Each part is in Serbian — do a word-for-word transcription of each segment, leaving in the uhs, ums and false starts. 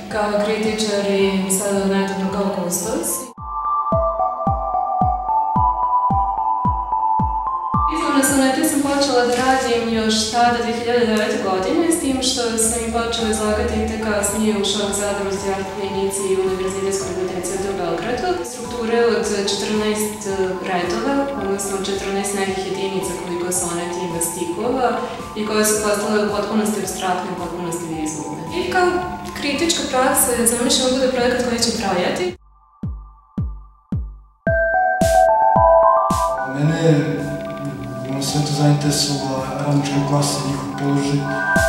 kao kritičar i sada nedavno kao kustos. Izvorno sonete sam počela da radim još tada dve hiljade devete. godine, s tim što sam i počela izlagati te kasnije u šok zadruzi art klinici i Univerzitetskoj biblioteci u Beogradu. Strukture od četrnaest redova, odnosno četrnaest nekih jedinica koliko sonet ima stiklova i koje su postale u potpunosti apstraktne, u potpunosti vizualne. I kao kritička praksa zamišljam bude projekat koji će trajati. Mene je sve to zainteresovala radnička klasa i njihov položaj.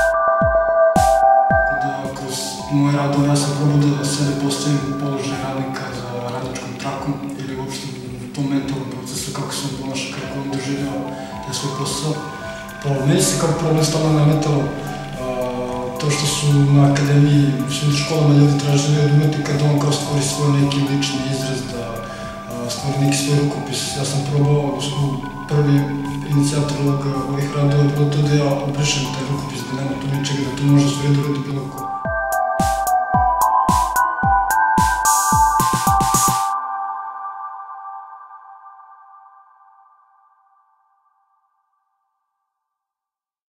Da kroz moje radove ja sam probao da sebe postavim u položaj radnika za radničkom trakom ili uopšte u tom mentalnom procesu kako se on ponaša, kako on doživljava taj svoj posao. Pa meni se kao problem stalno nametalo to što su na akademiji, u svim školama ljudi tražili od umetnika da on kao stvori svoj neki lični izraz, da stvori neki svoj rukopis. Ja sam probao, odnosno prvi inicijator ovih radova je bilo to da ja obrišem taj rukopis, da nema tu ničega, da to može sve da uradi bilo ko.